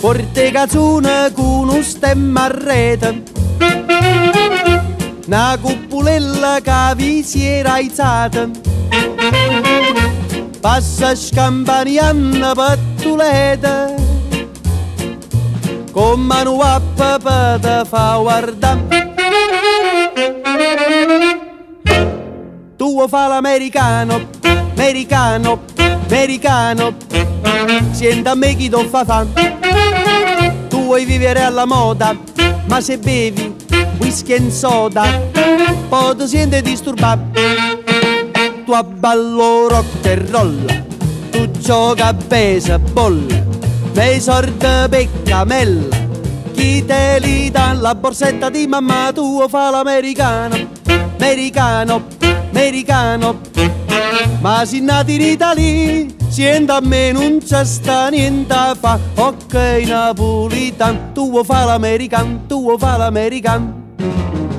Porte cazzone con un stemma a rete, una cupulella che vi si era alzata, passa scampanianna pattuleta, con mano a papà te fa guardare. Tu vuoi fare l'americano, americano, americano, senta a me chi ti fa fare. Tu vuoi vivere alla moda, ma se bevi whisky e soda, poi ti senti disturbato. Tu abballo rock and roll, tu gioca a baseball, nei sordi per camella, chi te li dà la borsetta di mamma. Tu vuoi fare l'americano, americano, americano, ma si nati in Italia, sienta a me non c'è sta niente a fa. Ok napolitan, tu vuoi fare l'americano, tu vuoi fare l'americano.